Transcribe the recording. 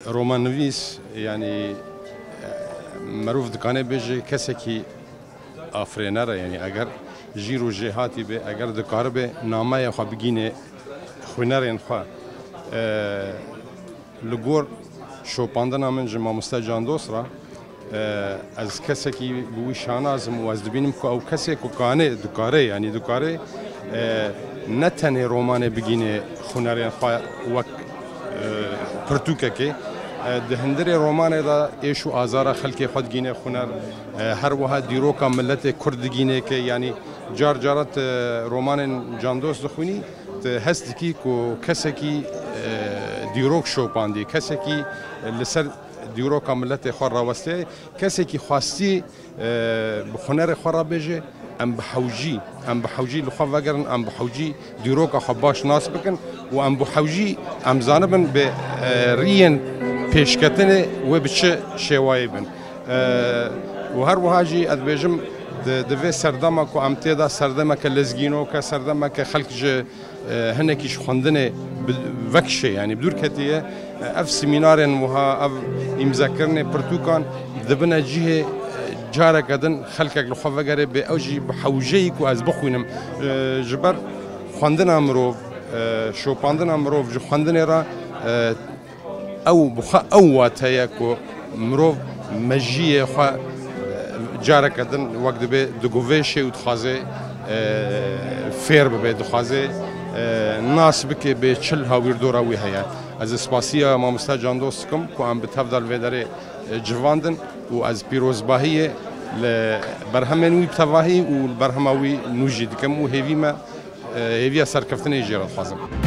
رومان نویس یعنی مروف دکانه بیجه کسی که آفرینره، یعنی اگر جیرو جهاتی به اگر دکار به نامه خو بگینه خوینرین خو لگور شوپاندن من جمع مستجان دوست را از کسی که بوی شانازم و از دبینم که او کسی که کانه دکاره یعنی دکاره نتنه رومانه بگینه خونرین خو وک پرتوکه که دهندر رومانه دا ایشو آزار خلق خود گینه خونر هر وها دیروکا ملت کرد گینه که یعنی جار جارت رومان جاندوست دخونی هست کی کو کسی کی دیروک شوپاندی کسی کی لسر دیروکا ملت خور راوسته کسی کی خواستی بخونر خورا بجه ام بحوجی لخوا وگرن ام بحوجی دیروکا خباش ناس بکن و ام بحوجی ام زانبن به رین پیشکتنه و بچه شوایی بن و هر وهاجی ادبیجم دوی سردما کو امتیدا سردما که لزگینو که سردما که خلق ج هنکیش خواندنه وکشه یعنی بدور کتیه اف سمینارن وها اف امذاکرنه پرتوکان دبنا جهه جاره کدن خلقک لخوا وگره به اوجی بحوجی کو از بخوینم جبر خواندن امرو شوپاندن امرو خواندن را او بخا او واتایا کو مرو مجیه خو جاره کدن وقت به دگویشه و تخازه فیر به دخازه ناس بکه به چل هاویر دورا وی هیا از اسپاسیا ما مستجان دوست کم کو ام بتفضل وداره جواندن و از پیروزباهی برهمنوی بتواهی و برهماوی نوجد کم و هیوی ما هیوی سرکفتنی جیرات خازم